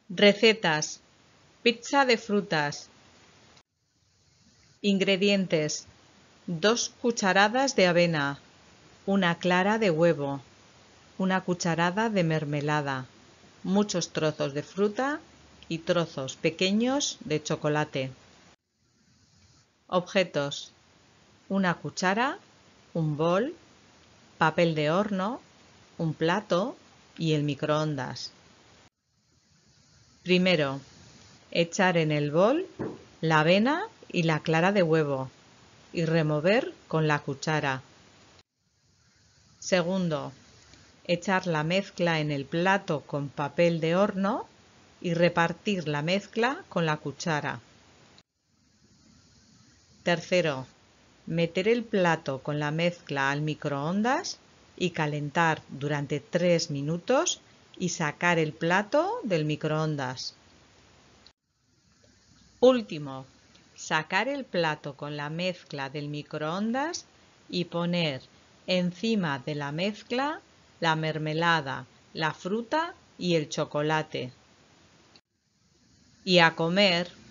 Recetas: pizza de frutas. Ingredientes: 2 cucharadas de avena, una clara de huevo, una cucharada de mermelada, muchos trozos de fruta y trozos pequeños de chocolate. Objetos: una cuchara, un bol, papel de horno, un plato y el microondas. Primero, echar en el bol la avena y la clara de huevo y remover con la cuchara. Segundo, echar la mezcla en el plato con papel de horno y repartir la mezcla con la cuchara. Tercero, meter el plato con la mezcla al microondas y calentar durante 3 minutos y sacar el plato del microondas. Último, sacar el plato con la mezcla del microondas y poner encima de la mezcla la mermelada, la fruta y el chocolate. Y a comer.